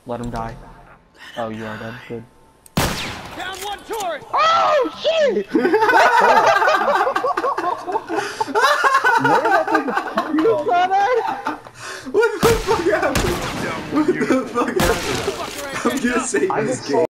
Let him die. Oh, you are dead. Good. Down one turret! Oh shit! You saw that? What the fuck happened? What the fuck happened? I'm gonna save this game.